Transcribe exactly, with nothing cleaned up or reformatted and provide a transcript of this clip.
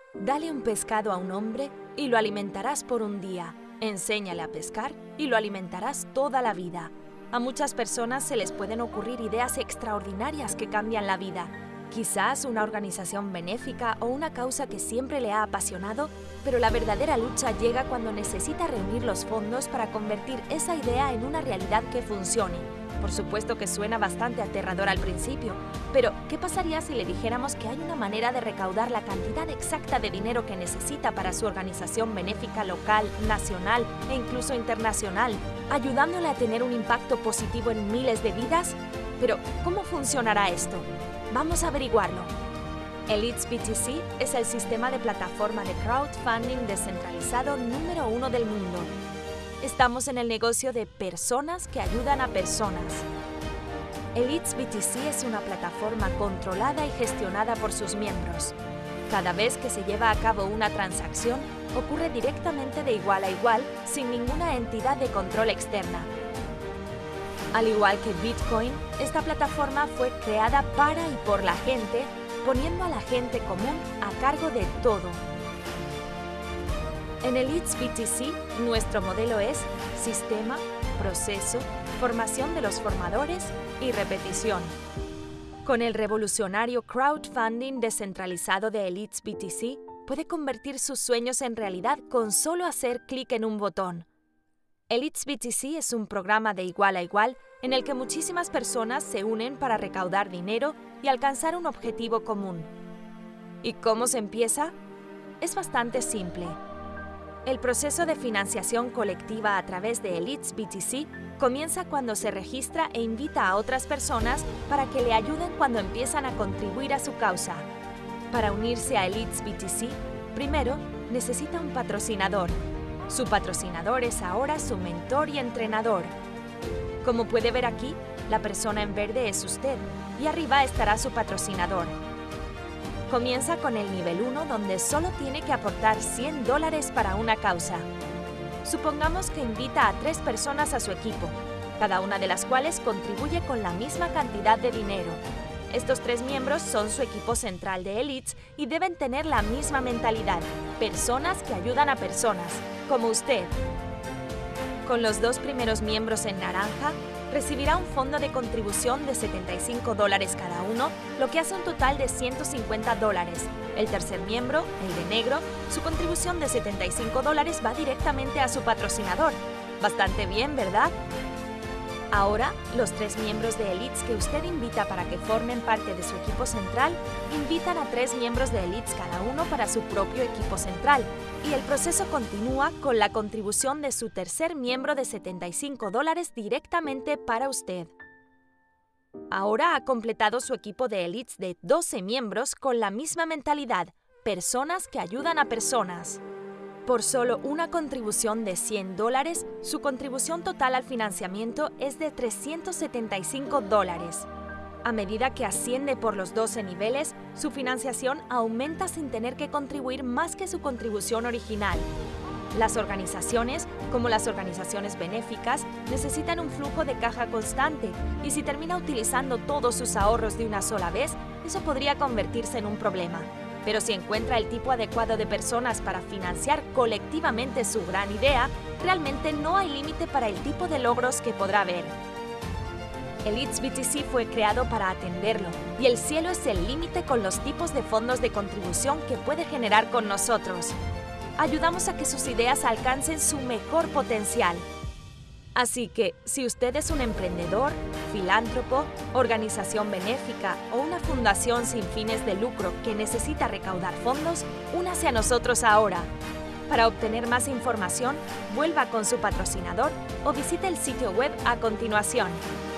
Dale un pescado a un hombre y lo alimentarás por un día. Enséñale a pescar y lo alimentarás toda la vida. A muchas personas se les pueden ocurrir ideas extraordinarias que cambian la vida. Quizás una organización benéfica o una causa que siempre le ha apasionado, pero la verdadera lucha llega cuando necesita reunir los fondos para convertir esa idea en una realidad que funcione. Por supuesto que suena bastante aterrador al principio, pero ¿qué pasaría si le dijéramos que hay una manera de recaudar la cantidad exacta de dinero que necesita para su organización benéfica local, nacional e incluso internacional, ayudándole a tener un impacto positivo en miles de vidas? Pero, ¿cómo funcionará esto? Vamos a averiguarlo. Elites B T C es el sistema de plataforma de crowdfunding descentralizado número uno del mundo. Estamos en el negocio de personas que ayudan a personas. Elites B T C es una plataforma controlada y gestionada por sus miembros. Cada vez que se lleva a cabo una transacción, ocurre directamente de igual a igual, sin ninguna entidad de control externa. Al igual que Bitcoin, esta plataforma fue creada para y por la gente, poniendo a la gente común a cargo de todo. En Elites B T C, nuestro modelo es sistema, proceso, formación de los formadores y repetición. Con el revolucionario crowdfunding descentralizado de Elites B T C, puede convertir sus sueños en realidad con solo hacer clic en un botón. Elites B T C es un programa de igual a igual en el que muchísimas personas se unen para recaudar dinero y alcanzar un objetivo común. ¿Y cómo se empieza? Es bastante simple. El proceso de financiación colectiva a través de Elites B T C comienza cuando se registra e invita a otras personas para que le ayuden cuando empiezan a contribuir a su causa. Para unirse a Elites B T C, primero necesita un patrocinador. Su patrocinador es ahora su mentor y entrenador. Como puede ver aquí, la persona en verde es usted y arriba estará su patrocinador. Comienza con el nivel uno, donde solo tiene que aportar cien dólares para una causa. Supongamos que invita a tres personas a su equipo, cada una de las cuales contribuye con la misma cantidad de dinero. Estos tres miembros son su equipo central de Elites y deben tener la misma mentalidad, personas que ayudan a personas, como usted. Con los dos primeros miembros en naranja, recibirá un fondo de contribución de setenta y cinco dólares cada uno, lo que hace un total de ciento cincuenta dólares. El tercer miembro, el de negro, su contribución de setenta y cinco dólares va directamente a su patrocinador. Bastante bien, ¿verdad? Ahora, los tres miembros de Elites que usted invita para que formen parte de su equipo central, invitan a tres miembros de Elites cada uno para su propio equipo central, y el proceso continúa con la contribución de su tercer miembro de setenta y cinco dólares directamente para usted. Ahora ha completado su equipo de Elites de doce miembros con la misma mentalidad, personas que ayudan a personas. Por solo una contribución de cien dólares, su contribución total al financiamiento es de trescientos setenta y cinco dólares. A medida que asciende por los doce niveles, su financiación aumenta sin tener que contribuir más que su contribución original. Las organizaciones, como las organizaciones benéficas, necesitan un flujo de caja constante, y si termina utilizando todos sus ahorros de una sola vez, eso podría convertirse en un problema. Pero si encuentra el tipo adecuado de personas para financiar colectivamente su gran idea, realmente no hay límite para el tipo de logros que podrá ver. Elites B T C fue creado para atenderlo, y el cielo es el límite con los tipos de fondos de contribución que puede generar con nosotros. Ayudamos a que sus ideas alcancen su mejor potencial. Así que, si usted es un emprendedor, filántropo, organización benéfica o una fundación sin fines de lucro que necesita recaudar fondos, únase a nosotros ahora. Para obtener más información, vuelva con su patrocinador o visite el sitio web a continuación.